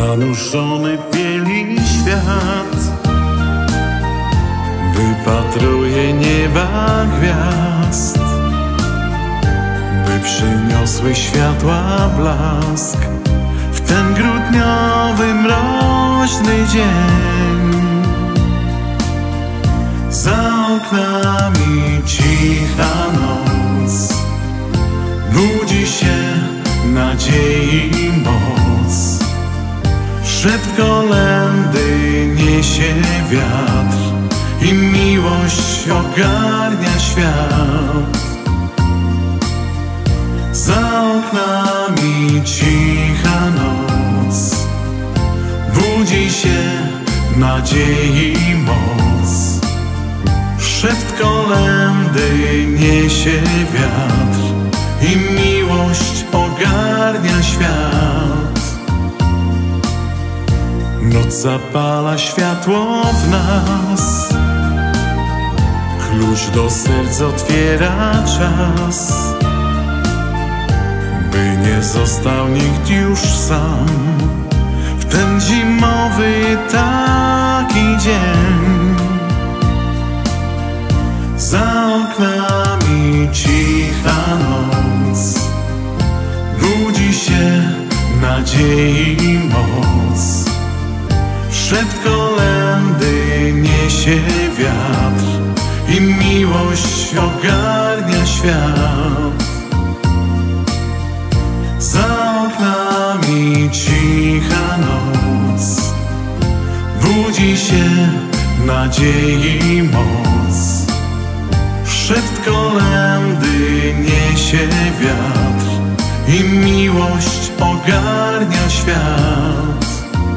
Zanurzony w bieli świat wypatruje nieba gwiazd, by przyniosły światła blask w ten grudniowy, mroźny dzień. Za oknami cicha noc, budzi się nadziei moc. Szept kolędy niesie wiatr i miłość ogarnia świat. Za oknami cicha noc, budzi się nadziei moc. Szept kolędy niesie wiatr i miłość ogarnia świat. Noc zapala światło w nas, klucz do serc otwiera czas, by nie został nikt już sam w ten zimowy taki dzień. Za oknami cicha noc, budzi się nadziei moc. Szept kolędy niesie wiatr i miłość ogarnia świat. Za oknami cicha noc, budzi się nadziei moc. Szept kolędy niesie wiatr i miłość ogarnia świat.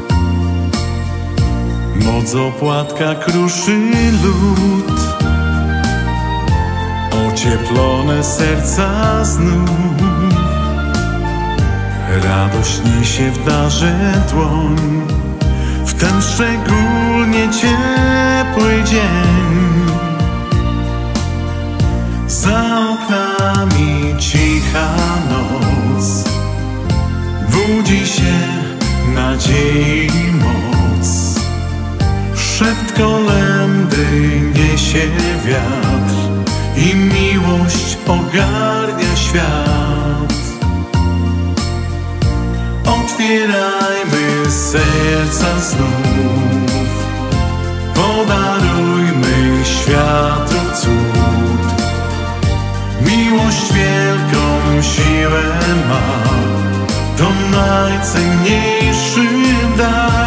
Moc opłatka kruszy lód, ocieplone serca znów. Radość niesie w darze dłoń w ten szczególnie ciepły dzień. Za oknami cicha noc, budzi się nadziei moc. Szept kolędy niesie wiatr i miłość ogarnia świat. Otwierajmy serca znów, podarujmy światu cud. Miłość wielką siłę ma, to najcenniejszy dar.